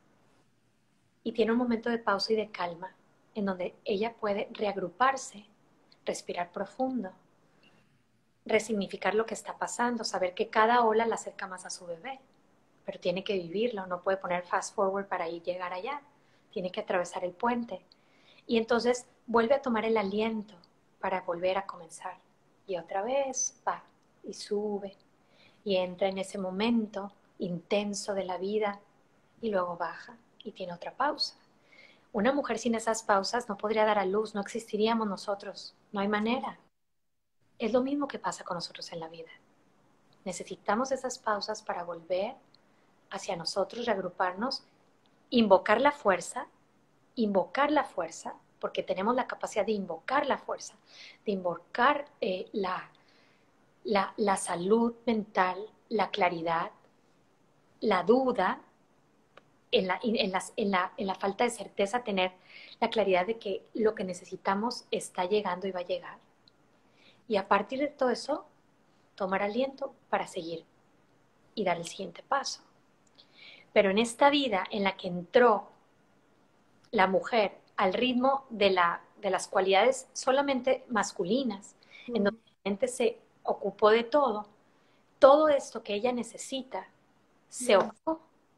y tiene un momento de pausa y de calma en donde ella puede reagruparse, respirar profundo, resignificar lo que está pasando, saber que cada ola la acerca más a su bebé, pero tiene que vivirlo, no puede poner fast forward para ir llegar allá, tiene que atravesar el puente. Y entonces vuelve a tomar el aliento para volver a comenzar. Y otra vez va y sube y entra en ese momento intenso de la vida y luego baja y tiene otra pausa. Una mujer sin esas pausas no podría dar a luz, no existiríamos nosotros, no hay manera. Es lo mismo que pasa con nosotros en la vida. Necesitamos esas pausas para volver hacia nosotros, reagruparnos, invocar la fuerza, invocar la fuerza, porque tenemos la capacidad de invocar la fuerza, de invocar eh, la, la, la salud mental, la claridad, la duda, en la, en, las, en, la, en la falta de certeza, tener la claridad de que lo que necesitamos está llegando y va a llegar. Y a partir de todo eso, tomar aliento para seguir y dar el siguiente paso. Pero en esta vida en la que entró la mujer al ritmo de, la, de las cualidades solamente masculinas, mm. en donde la gente se ocupó de todo, todo esto que ella necesita se mm. ocupó.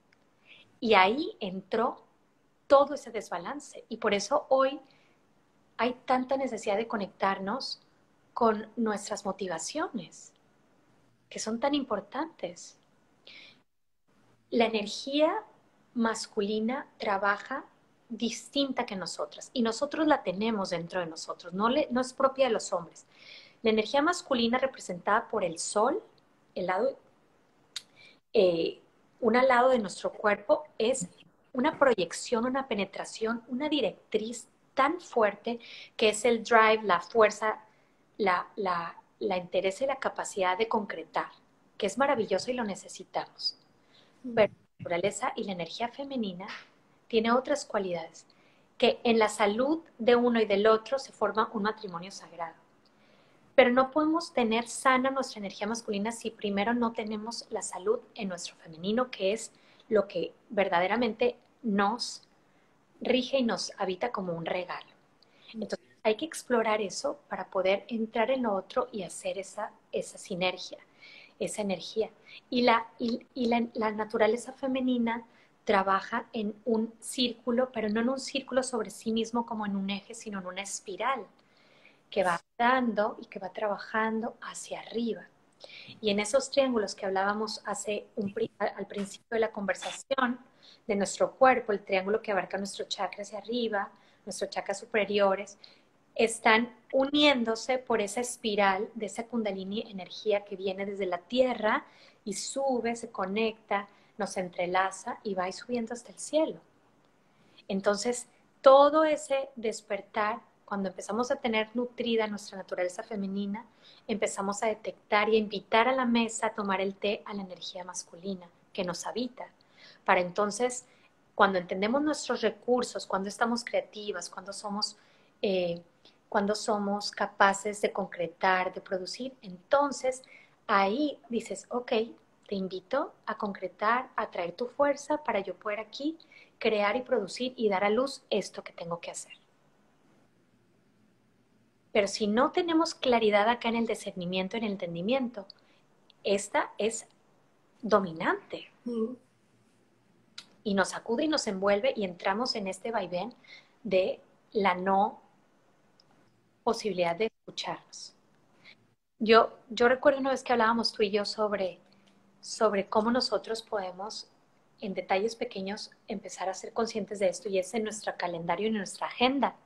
Y ahí entró todo ese desbalance. Y por eso hoy hay tanta necesidad de conectarnos con nuestras motivaciones, que son tan importantes. La energía masculina trabaja distinta que nosotras y nosotros la tenemos dentro de nosotros, no, le, no es propia de los hombres. La energía masculina representada por el sol, el lado, eh, un lado de nuestro cuerpo es una proyección, una penetración, una directriz tan fuerte que es el drive, la fuerza, la, la, la interés y la capacidad de concretar, que es maravilloso y lo necesitamos. Pero la naturaleza y la energía femenina tiene otras cualidades, que en la salud de uno y del otro se forma un matrimonio sagrado. Pero no podemos tener sana nuestra energía masculina si primero no tenemos la salud en nuestro femenino, que es lo que verdaderamente nos rige y nos habita como un regalo. Entonces hay que explorar eso para poder entrar en lo otro y hacer esa, esa sinergia, esa energía. Y, la, y, y la, la naturaleza femenina trabaja en un círculo, pero no en un círculo sobre sí mismo como en un eje, sino en una espiral que va dando y que va trabajando hacia arriba. Y en esos triángulos que hablábamos hace un, al principio de la conversación, de nuestro cuerpo, el triángulo que abarca nuestro chakra hacia arriba, nuestros chakras superiores, están uniéndose por esa espiral de esa kundalini energía que viene desde la tierra y sube, se conecta, nos entrelaza y va subiendo hasta el cielo. Entonces, todo ese despertar, cuando empezamos a tener nutrida nuestra naturaleza femenina, empezamos a detectar y a invitar a la mesa a tomar el té a la energía masculina que nos habita. Para entonces, cuando entendemos nuestros recursos, cuando estamos creativas, cuando somos, eh, cuando somos capaces de concretar, de producir, entonces ahí dices, ok, te invito a concretar, a traer tu fuerza para yo poder aquí crear y producir y dar a luz esto que tengo que hacer. Pero si no tenemos claridad acá en el discernimiento, en el entendimiento, esta es dominante. Mm. Y nos sacude y nos envuelve y entramos en este vaivén de la no posibilidad de escucharnos. Yo, yo recuerdo una vez que hablábamos tú y yo sobre, sobre cómo nosotros podemos, en detalles pequeños, empezar a ser conscientes de esto, y es en nuestro calendario y en nuestra agenda.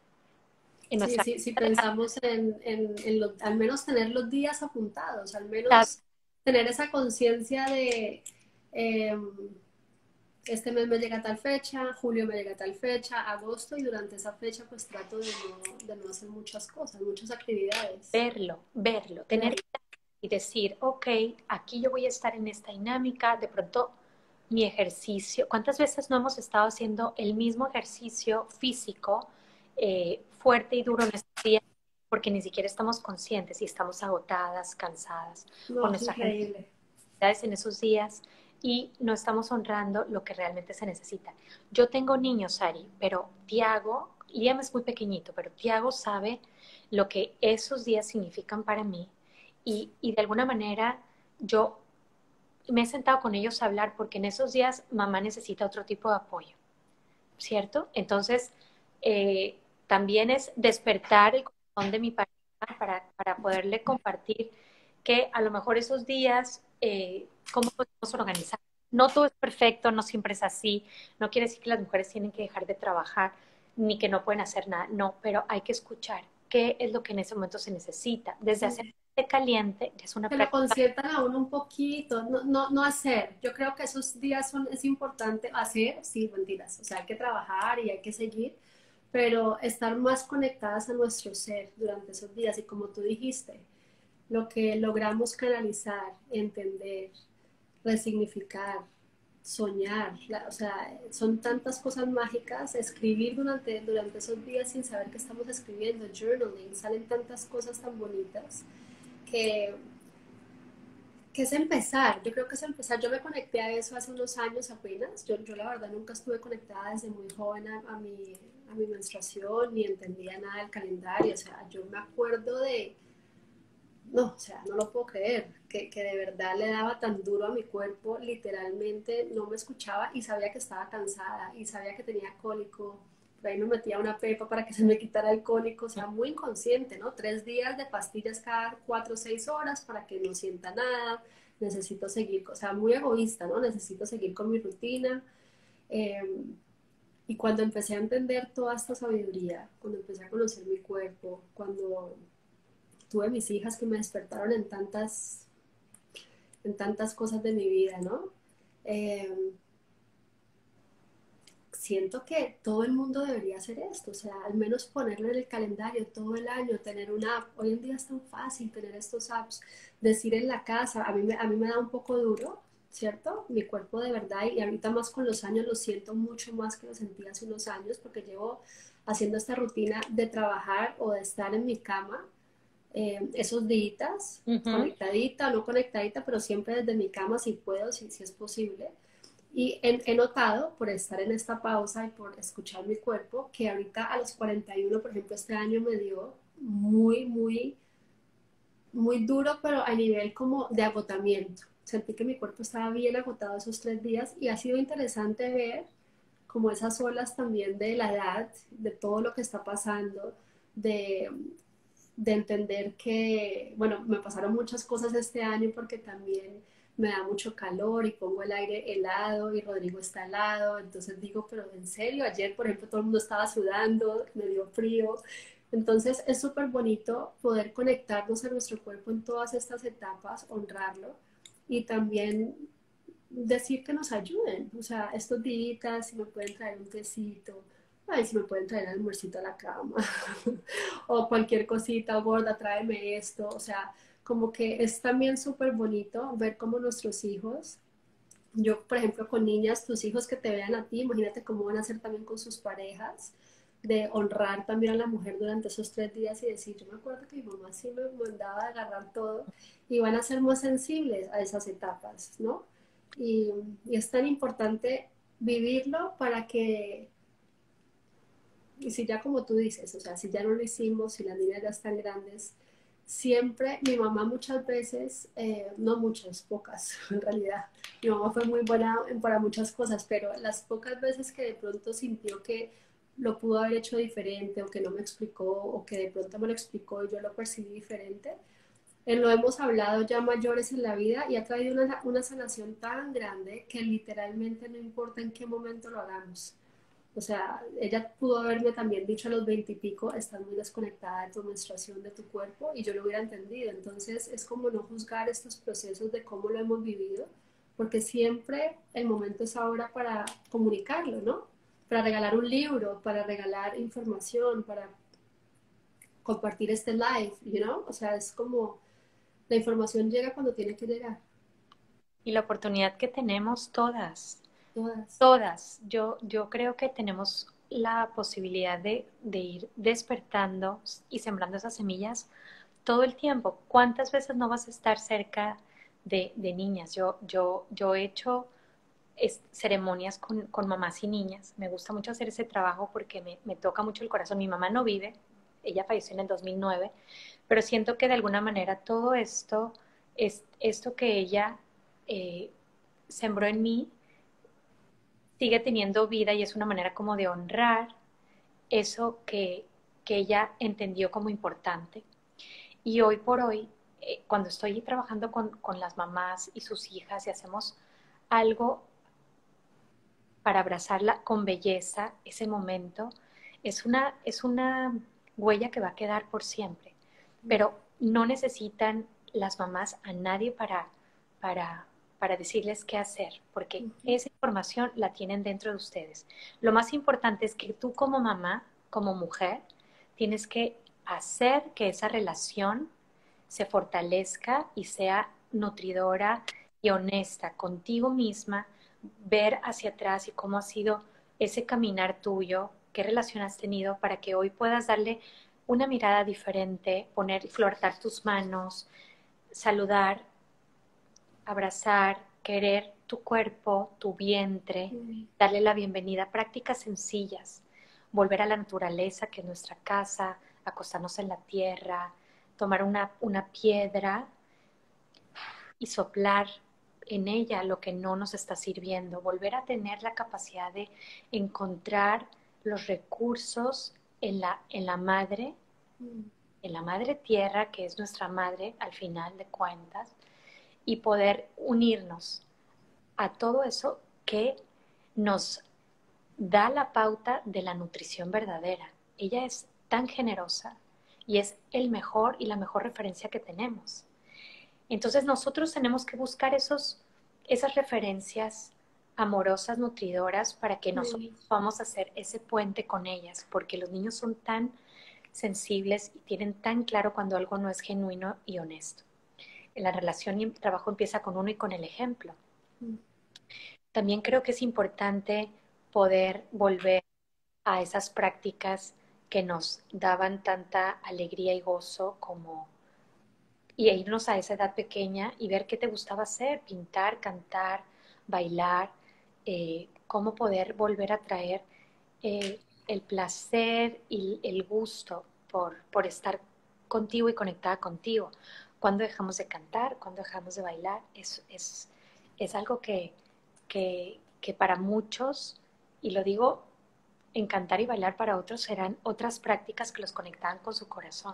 En nuestra sí, sí, si pensamos en, en, en lo, al menos tener los días apuntados, al menos claro. Tener esa conciencia de eh, este mes me llega a tal fecha, julio me llega a tal fecha, agosto, y durante esa fecha pues trato de no, de no hacer muchas cosas, muchas actividades. Verlo, verlo, tener y decir, ok, aquí yo voy a estar en esta dinámica, de pronto mi ejercicio, ¿cuántas veces no hemos estado haciendo el mismo ejercicio físico eh, fuerte y duro en estos días porque ni siquiera estamos conscientes y estamos agotadas, cansadas no, con nuestras actividades en esos días y no estamos honrando lo que realmente se necesita? Yo tengo niños, Ari, pero Tiago, Liam es muy pequeñito, pero Tiago sabe lo que esos días significan para mí y, y de alguna manera yo me he sentado con ellos a hablar porque en esos días mamá necesita otro tipo de apoyo, ¿cierto? Entonces, eh, también es despertar el corazón de mi pareja para, para poderle compartir que a lo mejor esos días, eh, ¿cómo podemos organizar? No todo es perfecto, no siempre es así, no quiere decir que las mujeres tienen que dejar de trabajar, ni que no pueden hacer nada, no, pero hay que escuchar qué es lo que en ese momento se necesita. Desde hacer té caliente, es una que lo consientan a uno un poquito, no, no, no hacer. Yo creo que esos días son, es importante hacer, sí, mentiras, o sea, hay que trabajar y hay que seguir, pero estar más conectadas a nuestro ser durante esos días. Y como tú dijiste, lo que logramos canalizar, entender, resignificar, soñar, la, o sea, son tantas cosas mágicas. Escribir durante, durante esos días sin saber que estamos escribiendo, journaling, salen tantas cosas tan bonitas que, que es empezar. Yo creo que es empezar. Yo me conecté a eso hace unos años apenas. Yo, yo la verdad nunca estuve conectada desde muy joven a, a, mi, a mi menstruación, ni entendía nada del calendario. O sea, yo me acuerdo de no, o sea, no lo puedo creer, que, que de verdad le daba tan duro a mi cuerpo, literalmente no me escuchaba y sabía que estaba cansada y sabía que tenía cólico. Por ahí me metía una pepa para que se me quitara el cólico, o sea, muy inconsciente, ¿no? Tres días de pastillas cada cuatro o seis horas para que no sienta nada, necesito seguir, o sea, muy egoísta, ¿no? Necesito seguir con mi rutina. Eh, Y cuando empecé a entender toda esta sabiduría, cuando empecé a conocer mi cuerpo, cuando tuve mis hijas que me despertaron en tantas, en tantas cosas de mi vida, ¿no? Eh, Siento que todo el mundo debería hacer esto, o sea, al menos ponerlo en el calendario todo el año, tener una app. Hoy en día es tan fácil tener estos apps, decir en la casa, a mí, me, a mí me da un poco duro, ¿cierto? Mi cuerpo de verdad, y ahorita más con los años lo siento mucho más que lo sentí hace unos años, porque llevo haciendo esta rutina de trabajar o de estar en mi cama eh, esos días, Ujú. conectadita o no conectadita, pero siempre desde mi cama si puedo, si, si es posible. Y he, he notado, por estar en esta pausa y por escuchar mi cuerpo, que ahorita a los cuarenta y uno, por ejemplo, este año me dio muy, muy, muy duro, pero a nivel como de agotamiento. Sentí que mi cuerpo estaba bien agotado esos tres días y ha sido interesante ver como esas olas también de la edad, de todo lo que está pasando, de, de entender que, bueno, me pasaron muchas cosas este año porque también me da mucho calor y pongo el aire helado y Rodrigo está helado, entonces digo, pero en serio, ayer por ejemplo todo el mundo estaba sudando, me dio frío, entonces es súper bonito poder conectarnos a nuestro cuerpo en todas estas etapas, honrarlo y también decir que nos ayuden, o sea, estos días si me pueden traer un tecito, ay, si me pueden traer el almuercito a la cama, o cualquier cosita, gorda, tráeme esto, o sea, como que es también súper bonito ver cómo nuestros hijos, yo por ejemplo con niñas, tus hijos que te vean a ti, imagínate cómo van a hacer también con sus parejas, de honrar también a la mujer durante esos tres días y decir, yo me acuerdo que mi mamá sí me mandaba a agarrar todo y van a ser más sensibles a esas etapas, ¿no? Y, y es tan importante vivirlo para que, y si ya como tú dices, o sea, si ya no lo hicimos, si las niñas ya están grandes, siempre, mi mamá muchas veces, eh, no muchas, pocas en realidad, mi mamá fue muy buena para muchas cosas, pero las pocas veces que de pronto sintió que lo pudo haber hecho diferente o que no me explicó o que de pronto me lo explicó y yo lo percibí diferente, eh, lo hemos hablado ya mayores en la vida y ha traído una, una sanación tan grande que literalmente no importa en qué momento lo hagamos. O sea, ella pudo haberme también dicho a los veintipico, estás muy desconectada de tu menstruación, de tu cuerpo, y yo lo hubiera entendido. Entonces es como no juzgar estos procesos de cómo lo hemos vivido, porque siempre el momento es ahora para comunicarlo, ¿no? Para regalar un libro, para regalar información, para compartir este live, you know? O sea, es como la información llega cuando tiene que llegar. Y la oportunidad que tenemos todas, Todas. todas, yo, yo creo que tenemos la posibilidad de, de ir despertando y sembrando esas semillas todo el tiempo. ¿Cuántas veces no vas a estar cerca de, de niñas? Yo, yo, yo he hecho es, ceremonias con, con mamás y niñas. Me gusta mucho hacer ese trabajo porque me, me toca mucho el corazón. Mi mamá no vive, ella falleció en el dos mil nueve, pero siento que de alguna manera todo esto, es, esto que ella eh, sembró en mí, sigue teniendo vida y es una manera como de honrar eso que, que ella entendió como importante. Y hoy por hoy, eh, cuando estoy trabajando con, con las mamás y sus hijas y hacemos algo para abrazarla con belleza, ese momento, es una, es una huella que va a quedar por siempre. Pero no necesitan las mamás a nadie para, para, para decirles qué hacer, porque esa información la tienen dentro de ustedes. Lo más importante es que tú como mamá, como mujer, tienes que hacer que esa relación se fortalezca y sea nutridora y honesta contigo misma, ver hacia atrás y cómo ha sido ese caminar tuyo, qué relación has tenido para que hoy puedas darle una mirada diferente, poner, flotar tus manos, saludar, abrazar, querer tu cuerpo, tu vientre, Mm, darle la bienvenida, prácticas sencillas, volver a la naturaleza, que es nuestra casa, acostarnos en la tierra, tomar una, una piedra y soplar en ella lo que no nos está sirviendo, volver a tener la capacidad de encontrar los recursos en la, en la madre, mm, en la madre tierra, que es nuestra madre al final de cuentas, y poder unirnos a todo eso que nos da la pauta de la nutrición verdadera. Ella es tan generosa y es el mejor y la mejor referencia que tenemos. Entonces nosotros tenemos que buscar esos, esas referencias amorosas, nutridoras, para que nosotros Sí. podamos hacer ese puente con ellas, porque los niños son tan sensibles y tienen tan claro cuando algo no es genuino y honesto. La relación y el trabajo empieza con uno y con el ejemplo. También creo que es importante poder volver a esas prácticas que nos daban tanta alegría y gozo como y irnos a esa edad pequeña y ver qué te gustaba hacer, pintar, cantar, bailar, eh, cómo poder volver a traer eh, el placer y el gusto por, por estar contigo y conectada contigo. Cuando dejamos de cantar, cuando dejamos de bailar, es, es, es algo que, que, que para muchos, y lo digo, en cantar y bailar para otros serán otras prácticas que los conectaban con su corazón.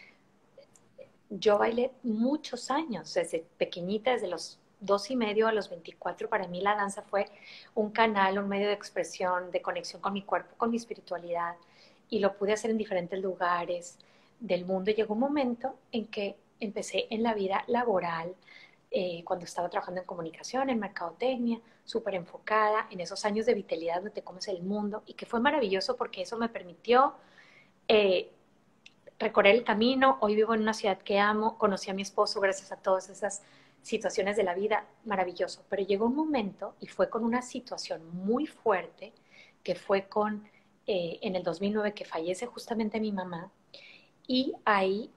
Yo bailé muchos años, desde pequeñita, desde los dos y medio a los veinticuatro. Para mí la danza fue un canal, un medio de expresión, de conexión con mi cuerpo, con mi espiritualidad, y lo pude hacer en diferentes lugares del mundo. Y llegó un momento en que empecé en la vida laboral, eh, cuando estaba trabajando en comunicación, en mercadotecnia, súper enfocada en esos años de vitalidad donde te comes el mundo, y que fue maravilloso porque eso me permitió eh, recorrer el camino. Hoy vivo en una ciudad que amo, conocí a mi esposo gracias a todas esas situaciones de la vida, maravilloso. Pero llegó un momento y fue con una situación muy fuerte, que fue con, eh, en el dos mil nueve, que fallece justamente mi mamá, y ahí,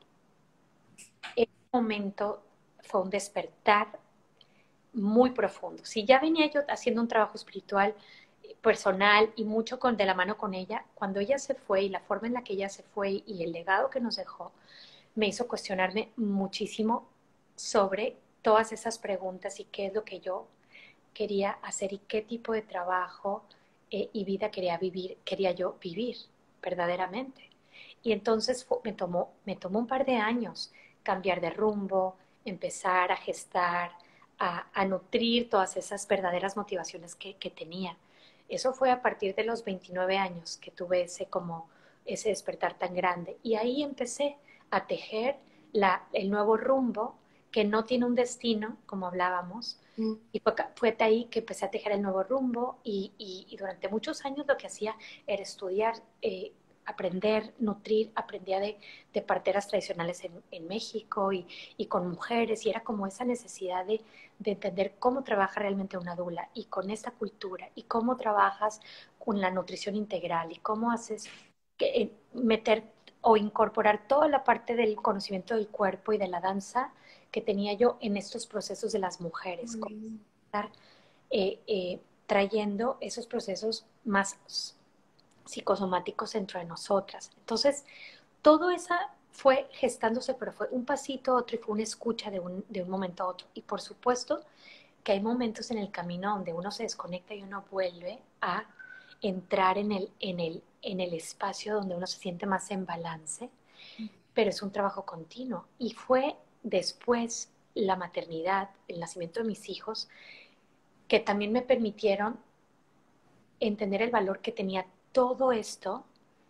ese momento fue un despertar muy profundo. Si ya venía yo haciendo un trabajo espiritual personal y mucho con, de la mano con ella, cuando ella se fue y la forma en la que ella se fue y el legado que nos dejó, me hizo cuestionarme muchísimo sobre todas esas preguntas y qué es lo que yo quería hacer y qué tipo de trabajo eh, y vida quería vivir, quería yo vivir verdaderamente. Y entonces fue, me, tomó, me tomó un par de años cambiar de rumbo, empezar a gestar, a, a nutrir todas esas verdaderas motivaciones que, que tenía. Eso fue a partir de los veintinueve años que tuve ese, como, ese despertar tan grande. Y ahí empecé a tejer la, el nuevo rumbo que no tiene un destino, como hablábamos, Mm. y fue, fue de ahí que empecé a tejer el nuevo rumbo y, y, y durante muchos años lo que hacía era estudiar, eh, aprender, nutrir, aprendía de, de parteras tradicionales en, en México y, y, con mujeres, y era como esa necesidad de, de entender cómo trabaja realmente una dula y con esta cultura y cómo trabajas con la nutrición integral y cómo haces que, eh, meter o incorporar toda la parte del conocimiento del cuerpo y de la danza que tenía yo en estos procesos de las mujeres, como estar eh, eh, trayendo esos procesos más psicosomáticos dentro de nosotras. Entonces, todo eso fue gestándose, pero fue un pasito a otro y fue una escucha de un, de un momento a otro. Y por supuesto que hay momentos en el camino donde uno se desconecta y uno vuelve a entrar en el, en el, en el espacio donde uno se siente más en balance, pero es un trabajo continuo. Y fue después la maternidad, el nacimiento de mis hijos, que también me permitieron entender el valor que tenía todo esto.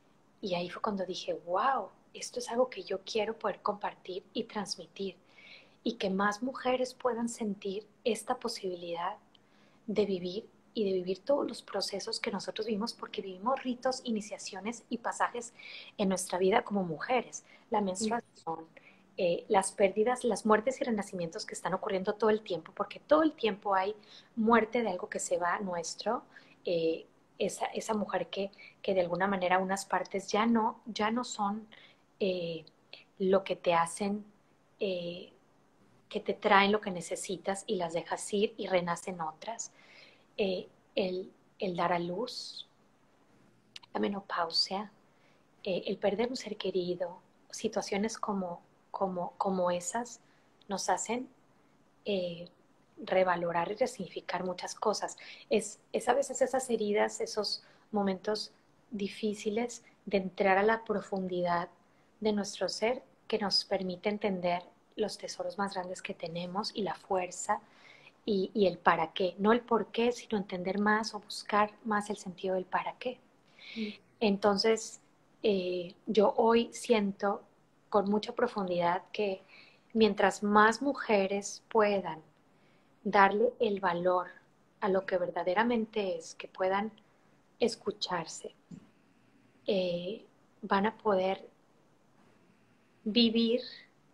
Y ahí fue cuando dije, wow, esto es algo que yo quiero poder compartir y transmitir, y que más mujeres puedan sentir esta posibilidad de vivir y de vivir todos los procesos que nosotros vivimos, porque vivimos ritos, iniciaciones y pasajes en nuestra vida como mujeres. La menstruación, eh, las pérdidas, las muertes y renacimientos que están ocurriendo todo el tiempo, porque todo el tiempo hay muerte de algo que se va nuestro, eh, esa, esa mujer que, que de alguna manera unas partes ya no, ya no son eh, lo que te hacen, eh, que te traen lo que necesitas y las dejas ir y renacen otras. Eh, el, el dar a luz, la menopausia, eh, el perder un ser querido, situaciones como, como, como esas nos hacen eh, revalorar y resignificar muchas cosas. Es, es a veces esas heridas, esos momentos difíciles de entrar a la profundidad de nuestro ser, que nos permite entender los tesoros más grandes que tenemos y la fuerza y, y el para qué. No el por qué, sino entender más o buscar más el sentido del para qué. Mm. Entonces, eh, yo hoy siento con mucha profundidad que mientras más mujeres puedan darle el valor a lo que verdaderamente es, que puedan escucharse, eh, van a poder vivir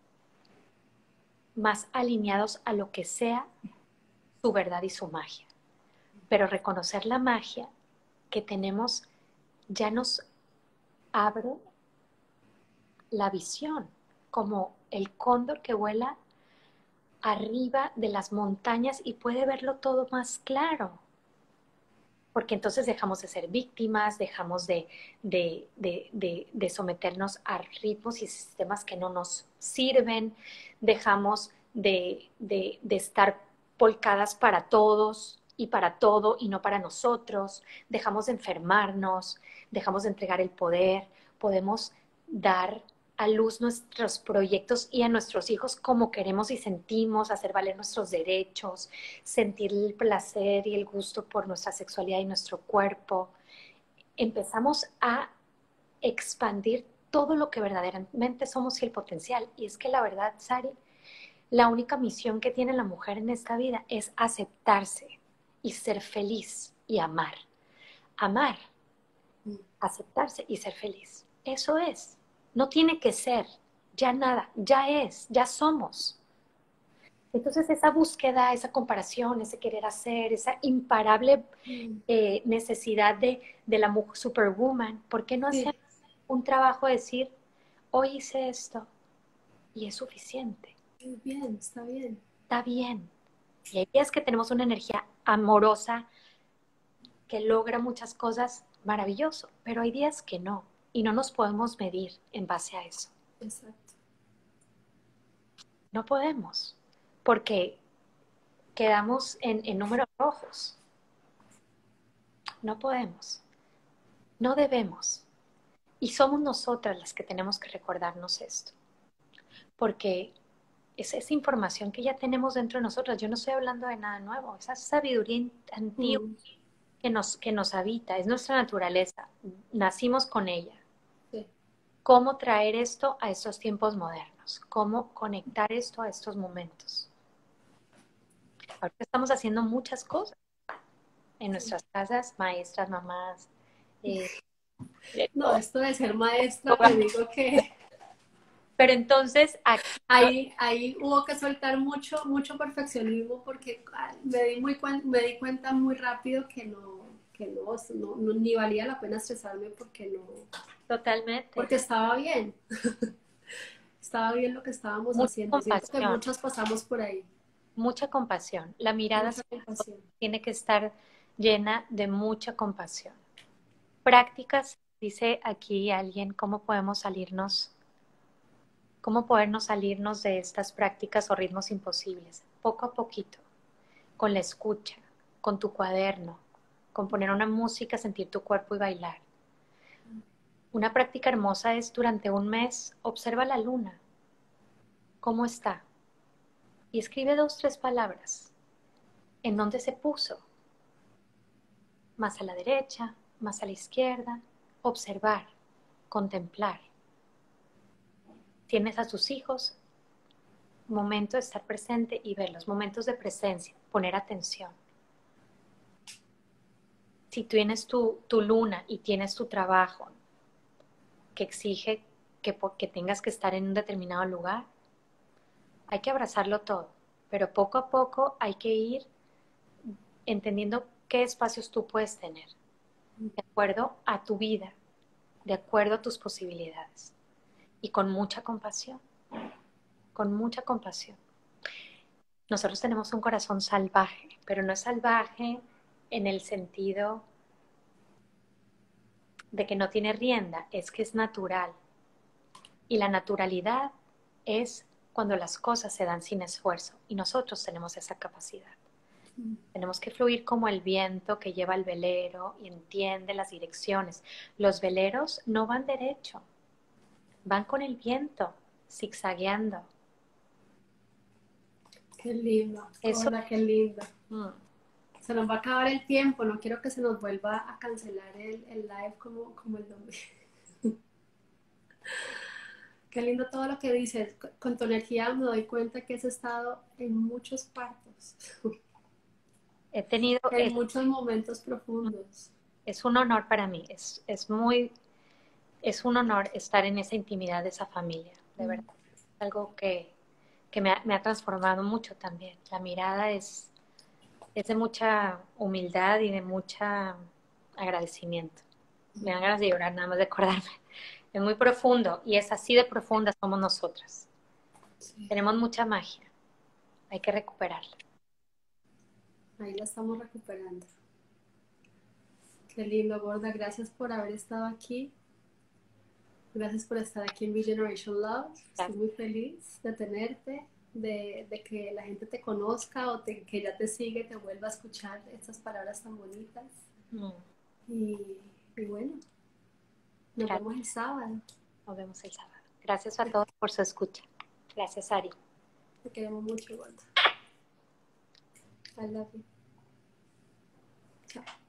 más alineados a lo que sea su verdad y su magia. Pero reconocer la magia que tenemos ya nos abre la visión, como el cóndor que vuela arriba de las montañas y puede verlo todo más claro. Porque entonces dejamos de ser víctimas, dejamos de, de, de, de, de someternos a ritmos y sistemas que no nos sirven, dejamos de, de, de estar volcadas para todos y para todo y no para nosotros, dejamos de enfermarnos, dejamos de entregar el poder, podemos dar a luz nuestros proyectos y a nuestros hijos como queremos y sentimos, hacer valer nuestros derechos, sentir el placer y el gusto por nuestra sexualidad y nuestro cuerpo. Empezamos a expandir todo lo que verdaderamente somos y el potencial. Y es que la verdad, Sari, la única misión que tiene la mujer en esta vida es aceptarse y ser feliz y amar. Amar, aceptarse y ser feliz. Eso es. No tiene que ser, ya nada, ya es, ya somos. Entonces esa búsqueda, esa comparación, ese querer hacer, esa imparable eh, necesidad de, de la superwoman, ¿por qué no hacer sí. un trabajo de decir, hoy hice esto y es suficiente? Muy bien, está bien. Está bien. Y hay días que tenemos una energía amorosa que logra muchas cosas, maravilloso, pero hay días que no. Y no nos podemos medir en base a eso. Exacto. No podemos, porque quedamos en, en números rojos. No podemos. No debemos. Y somos nosotras las que tenemos que recordarnos esto. Porque es esa información que ya tenemos dentro de nosotras. Yo no estoy hablando de nada nuevo. Esa sabiduría antigua mm. que, nos, que nos habita. Es nuestra naturaleza. Nacimos con ella. Cómo traer esto a estos tiempos modernos, cómo conectar esto a estos momentos. Ahorita estamos haciendo muchas cosas en nuestras casas, maestras, mamás. Eh, no, esto de ser maestra, te digo que... Pero entonces aquí... ahí, ahí hubo que soltar mucho, mucho perfeccionismo porque me di, muy, me di cuenta muy rápido que no, que no, no, no, ni valía la pena estresarme porque no... Totalmente. Porque estaba bien. Estaba bien lo que estábamos Mucha haciendo. Compasión. Siento que muchos pasamos por ahí. Mucha compasión. La mirada compasión. tiene que estar llena de mucha compasión. Prácticas, dice aquí alguien, ¿cómo podemos salirnos? ¿Cómo podernos salirnos de estas prácticas o ritmos imposibles? Poco a poquito, con la escucha, con tu cuaderno, con poner una música, sentir tu cuerpo y bailar. Una práctica hermosa es durante un mes, observa la luna. ¿Cómo está? Y escribe dos, tres palabras. ¿En dónde se puso? Más a la derecha, más a la izquierda. Observar, contemplar. Tienes a tus hijos, momento de estar presente y verlos, momentos de presencia, poner atención. Si tienes tu, tu luna y tienes tu trabajo que exige que, que tengas que estar en un determinado lugar, hay que abrazarlo todo, pero poco a poco hay que ir entendiendo qué espacios tú puedes tener, de acuerdo a tu vida, de acuerdo a tus posibilidades, y con mucha compasión, con mucha compasión. Nosotros tenemos un corazón salvaje, pero no es salvaje en el sentido de que no tiene rienda, es que es natural. Y la naturalidad es cuando las cosas se dan sin esfuerzo, y nosotros tenemos esa capacidad. Mm. Tenemos que fluir como el viento que lleva el velero y entiende las direcciones. Los veleros no van derecho, van con el viento, zigzagueando. Qué lindo, Eso. hola, qué lindo. Mm. Se nos va a acabar el tiempo, no quiero que se nos vuelva a cancelar el, el live como, como el domingo. Qué lindo todo lo que dices. Con tu energía me doy cuenta que has estado en muchos partos, He tenido, en es, muchos momentos profundos. es un honor para mí, es, es muy, es un honor estar en esa intimidad de esa familia, de Mm. verdad. Es algo que, que me, ha, me ha transformado mucho también. La mirada es, es de mucha humildad y de mucha agradecimiento. Me dan ganas de llorar nada más de acordarme. Es muy profundo y es así de profunda somos nosotras. Sí, Tenemos mucha magia, hay que recuperarla. ahí la estamos recuperando. Qué lindo, Gorda. Gracias por haber estado aquí. Gracias por estar aquí en Mi Generation Love. Estoy muy feliz de tenerte, de, de que la gente te conozca o te, que ya te sigue, te vuelva a escuchar estas palabras tan bonitas. Mm, Y, y bueno, nos gracias. vemos el sábado. Nos vemos el sábado. Gracias a todos por su escucha. Gracias, Ari. Te queremos mucho, Gorda. I love you. Chao.